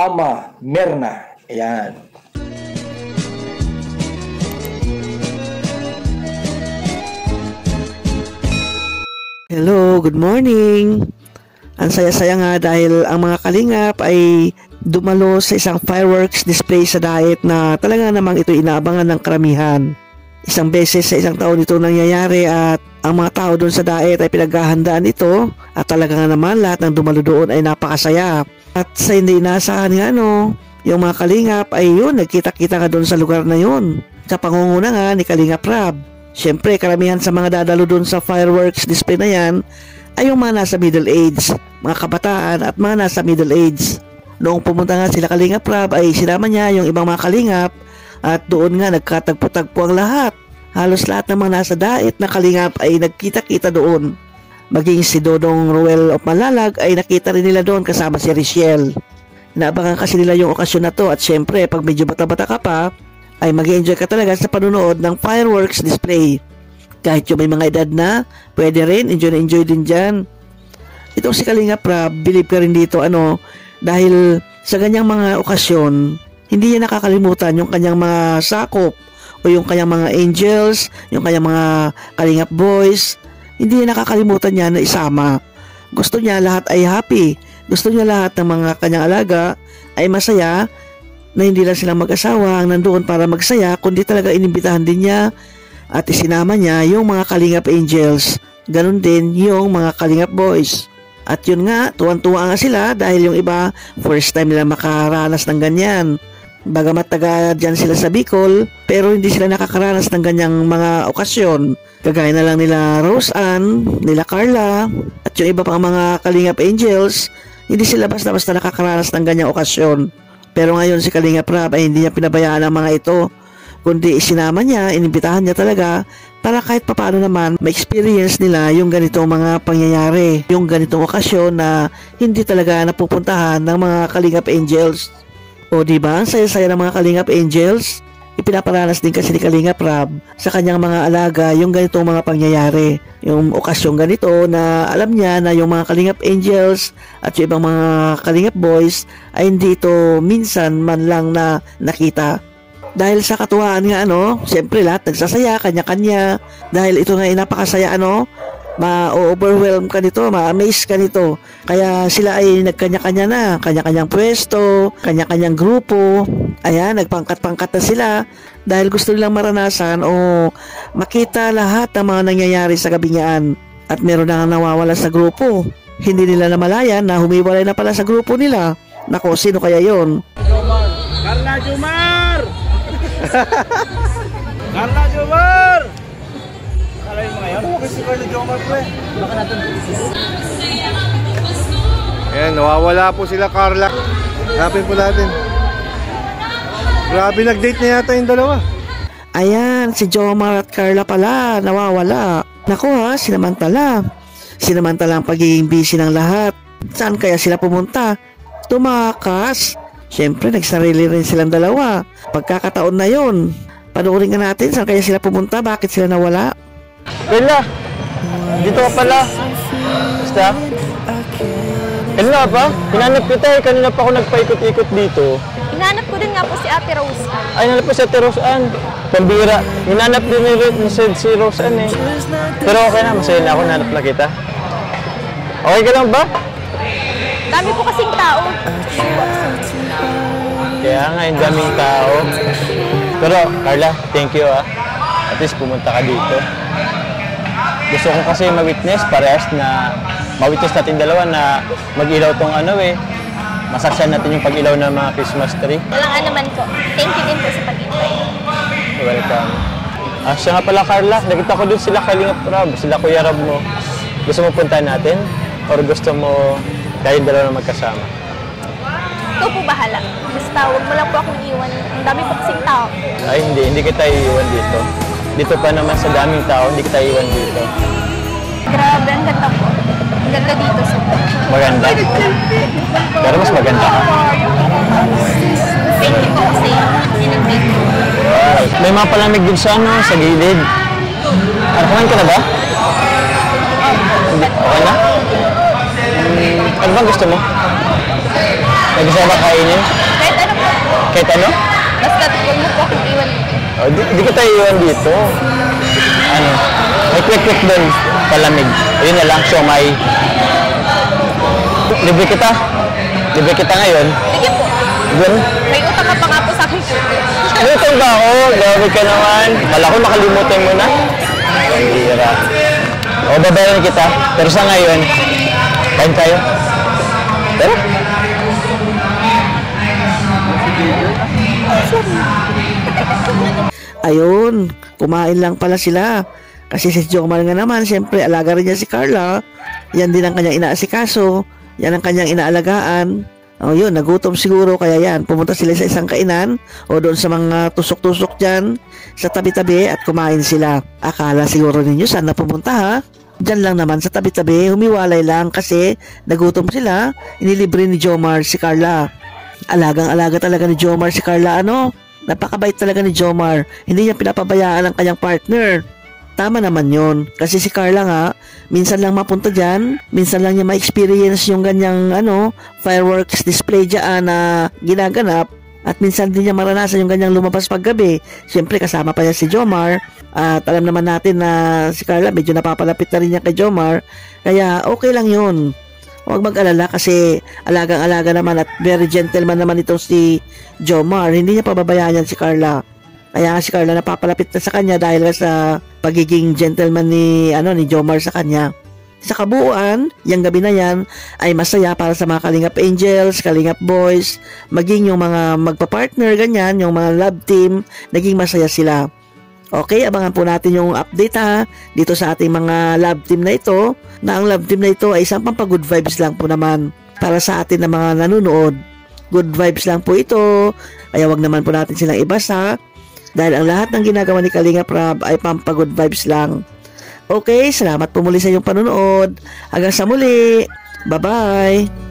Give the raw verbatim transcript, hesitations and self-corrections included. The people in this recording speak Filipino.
Mama Merna. Ayan. Hello, good morning. Ang saya-saya nga dahil ang mga kalingap ay dumalo sa isang fireworks display sa Daet na talaga namang ito inaabangan ng karamihan. Isang beses sa isang taon ito nangyayari at ang mga tao doon sa Daet ay pinaghahandaan ito at talaga nga naman lahat ng dumalo doon ay napakasaya. At sa hindi inaasahan nga no, yung mga kalingap ay yun, nagkita-kita nga doon sa lugar na yun. Sa pangunguna nga ni Kalingap Rab. Siyempre, karamihan sa mga dadalo doon sa fireworks display na yan ay yung mga nasa middle age, mga kabataan at mga nasa middle age. Noong pumunta nga sila Kalingap Rab ay sinama niya yung ibang mga kalingap at doon nga nagkatagpo-tagpo ang lahat. Halos lahat ng mga nasa Daet na kalingap ay nagkita-kita doon. Maging si Dodong Ruel of Malalag ay nakita rin nila doon kasama si Richelle. Naabangan kasi nila yung okasyon na to at syempre pag medyo bata-bata ka pa ay mag-enjoy ka talaga sa panunood ng fireworks display. Kahit yung may mga edad na, pwede rin, enjoy na enjoy din dyan. Itong si Kalingap Rab, believe ka rin dito, ano, dahil sa ganyang mga okasyon, hindi niya nakakalimutan yung kanyang mga sakop o yung kanyang mga angels, yung kanyang mga Kalingap boys. Hindi niya nakakalimutan niya na isama. Gusto niya lahat ay happy. Gusto niya lahat ng mga kanyang alaga ay masaya, na hindi lang silang mag-asawa ang nandoon para magsaya, kundi talaga inimbitahan din niya at isinama niya yung mga Kalingap Angels, ganun din yung mga Kalingap Boys. At yun nga, tuwan-tuwa nga sila dahil yung iba first time nila makaranas ng ganyan. Bagamat taga dyan sila sa Bicol, pero hindi sila nakakaranas ng ganyang mga okasyon. Kagaya na lang nila Rose Ann, nila Carla, at yung iba pang mga Kalingap Angels, hindi sila basta-basta nakakaranas ng ganyang okasyon. Pero ngayon si Kalingap Rab ay hindi niya pinabayaan ang mga ito, kundi isinama niya, inimbitahan niya talaga para kahit papaano naman ma-experience nila yung ganitong mga pangyayari, yung ganitong okasyon na hindi talaga napupuntahan ng mga Kalingap Angels. O diba, ang saya-saya ng mga Kalingap Angels? Ipinaparanas din kasi ni Kalingap Rab sa kanyang mga alaga yung ganitong mga pangyayari. Yung okasyon ganito na alam niya na yung mga Kalingap Angels at yung ibang mga Kalingap Boys ay hindi ito minsan man lang na nakita. Dahil sa katuwaan nga ano, siyempre lahat nagsasaya, kanya-kanya. Dahil ito nga ay napakasaya ano, ma-overwhelm ka nito, ma-amaze ka nito. Kaya sila ay nagkanya-kanya na, kanya-kanyang pwesto, kanya-kanyang grupo. Ayan, nagpangkat-pangkat na sila dahil gusto nilang maranasan o makita lahat ng mga nangyayari sa Kabingaan. At meron na nga nawawala sa grupo. Hindi nila namalayan na humiwalay na pala sa grupo nila. Nako, sino kaya yon? Carla Jumar! Carla Jumar! Kalahin mo ngayon? Okay si Carla Jumar po eh. Baka natin. Ayan, nawawala po sila Carla. Hanapin po natin. Grabe, nag-date na yata yung dalawa. Ayan, si Jomar at Carla pala, nawawala. Naku ha, sinamantala. Sinamantala ang pagiging busy ng lahat. Saan kaya sila pumunta? Tumakas. Siyempre, nagsarili rin silang dalawa. Pagkakataon na yon. Panoorin nga natin saan kaya sila pumunta, bakit sila nawala. Carla, dito ka pala. Basta? Carla pa? Hinanap kita eh, kanina pa ako nagpaikot-ikot dito. Hinanap ko din nga po si Ate Rose Ann. Ay, hinanap po si Ate Rose Ann. Pambira. Hinanap din ni si Rose Ann eh. Pero okay na, masaya na ako, hinanap na kita. Okay ka lang ba? Dami po kasing tao. Kaya nga, yung daming tao. Pero, Carla, thank you ah. At least pumunta ka dito. Gusto ko kasi ma-witness, parehas na ma-witness natin dalawa na mag-ilaw tong ano eh. Masaksiyan natin yung pag-ilaw ng mga Christmas tree. Walang anuman po. Thank you din po sa pag-invite. Welcome. Ah, siya nga pala Carla, nakita ko dun sila Kalingap Rab, sila Kuya Rab mo. Gusto mo puntahan natin? Or gusto mo kayong dalawa na magkasama? Ikaw po bahala. Basta huwag mo lang po akong iwan. Ang dami po kasing tao. Ay hindi, hindi kita iiwan dito. Dito pa naman sa daming tao, hindi kita iiwan dito. Grabe, ang ganda po. Ang ganda dito sa Maganda. Pero mas maganda ka. Thank you po kasi in-invite ko. May mga palamig din sa ano, sa gilid. Ano, kumain ka na ba? Okay na? Hmm, ano bang gusto mo? Nag-isa ba kainin? Kahit ano po. Kahit ano? Basta huwag mo po akong iwan dito. Oh, di, di kita iwan dito. Ano? May quick-quick doon. Palamig. Ayun na lang, siomay. Libre kita. Libre kita ngayon. Sige po. Doon? May utang ka pa nga po sa akin po. Utang ba ako? Grabe ka naman. Kala ko makalimutan mo na. Hira. O, babayaran kita. Pero sa ngayon, kain tayo. Pero? Ayun, kumain lang pala sila. Kasi si Jomar nga naman, siyempre alaga rin niya si Carla. Yan din ang kanyang inaasikaso. Yan ang kanyang inaalagaan. O yun, nagutom siguro, kaya yan, pumunta sila sa isang kainan o doon sa mga tusok-tusok dyan sa tabi-tabi at kumain sila. Akala siguro ninyo saan na pumunta ha? Diyan lang naman sa tabi-tabi, humiwalay lang kasi nagutom sila. Inilibre ni Jomar si Carla. Alagang-alaga talaga ni Jomar si Carla, ano? Napakabait talaga ni Jomar. Hindi niya pinapabayaan ang kanyang partner. Tama naman yon. Kasi si Carla nga, minsan lang mapunta dyan, minsan lang niya ma-experience yung ganyang ano, fireworks display dyan na ginaganap, at minsan din niya maranasan yung ganyang lumabas paggabi. Siyempre kasama pa niya si Jomar, at alam naman natin na si Carla medyo napapalapit na rin niya kay Jomar, kaya okay lang yun. Huwag mag-alala kasi alagang-alaga naman at very gentleman naman itong si Jomar. Hindi niya pababayaan yan si Carla. Kaya si Carla napapalapit na sa kanya dahil sa pagiging gentleman ni ano ni Jomar sa kanya. Sa kabuuan, yung gabi na yan ay masaya para sa mga Kalingap Angels, Kalingap Boys, maging yung mga magpa-partner ganyan, yung mga love team, naging masaya sila. Okay, abangan po natin yung update ha, dito sa ating mga love team na ito, na ang love team na ito ay isang pampagood vibes lang po naman para sa atin na mga nanonood. Good vibes lang po ito, kaya wag naman po natin silang ibasa, dahil ang lahat ng ginagawa ni Kalingap Rab ay pampagood vibes lang. Okay, salamat po muli sa iyong panonood. Hanggang sa muli. Bye-bye.